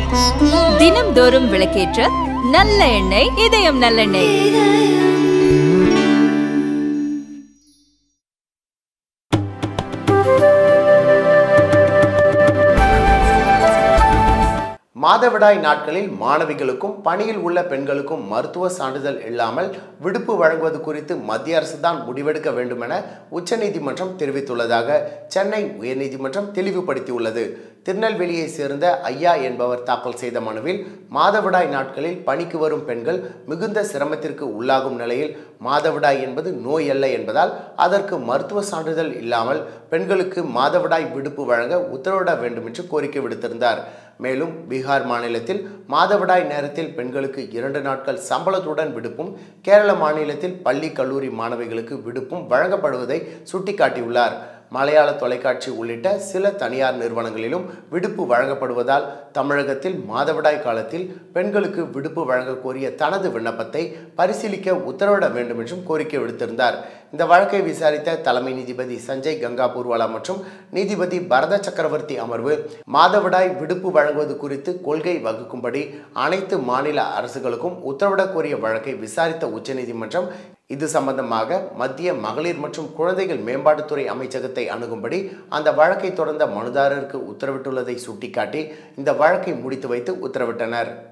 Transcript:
தினம்தோறும் விளக்கேற்ற நல்ல எண்ணெய் இதயம் நல்லெண்ணெய். மாதவிடாய் நாட்களில் மாணவிகளுக்கும் பணியில் உள்ள பெண்களுக்கும் மருத்துவ சான்றிதழ் இல்லாமல் விடுப்பு வழங்குவது குறித்து மத்திய அரசு தான் முடிவெடுக்க வேண்டும் என உச்சநீதிமன்றம் தெரிவித்துள்ளதாக சென்னை உயர்நீதிமன்றம் தெளிவுபடுத்தியுள்ளது. திருநெல்வேலியை சேர்ந்த ஐயா என்பவர் தாக்கல் செய்த மனுவில் மாதவிடாய் நாட்களில் பணிக்கு வரும் பெண்கள் மிகுந்த சிரமத்திற்கு உள்ளாகும் நிலையில் மாதவிடாய் என்பது நோய் அல்ல என்பதால் அதற்கு மருத்துவ சான்றிதழ் இல்லாமல் பெண்களுக்கு மாதவிடாய் விடுப்பு வழங்க உத்தரவிட வேண்டும் என்று கோரிக்கை விடுத்திருந்தார். மேலும் பீகார் மாநிலத்தில் மாதவிடாய் நேரத்தில் பெண்களுக்கு 2 நாட்கள் சம்பளத்துடன் விடுப்பும், கேரள மாநிலத்தில் பள்ளி கல்லூரி மாணவிகளுக்கு விடுப்பும் வழங்கப்படுவதை சுட்டிக்காட்டியுள்ளார். மலையாள தொலைக்காட்சி உள்ளிட்ட சில தனியார் நிறுவனங்களிலும் விடுப்பு வழங்கப்படுவதால் தமிழகத்தில் மாதவிடாய் காலத்தில் பெண்களுக்கு விடுப்பு வழங்க கோரிய தனது விண்ணப்பத்தை பரிசீலிக்க உத்தரவிட வேண்டும் என்றும் கோரிக்கை விடுத்திருந்தார். இந்த வழக்கை விசாரித்த தலைமை நீதிபதி சஞ்சய் கங்கா பூர்வாலா மற்றும் நீதிபதி பரத சக்கரவர்த்தி அமர்வு மாதவிடாய் விடுப்பு வழங்குவது குறித்து கொள்கை வகுக்கும்படி அனைத்து மாநில அரசுகளுக்கும் உத்தரவிட கோரிய வழக்கை விசாரித்த உச்சநீதிமன்றம் இது சம்பந்தமாக மத்திய மகளிர் மற்றும் குழந்தைகள் மேம்பாட்டுத்துறை அமைச்சகத்தை அணுகும்படி அந்த வழக்கை தொடர்ந்த மனுதாரருக்கு உத்தரவிட்டுள்ளதை சுட்டிக்காட்டி இந்த வழக்கை முடித்து வைத்து உத்தரவிட்டனர்.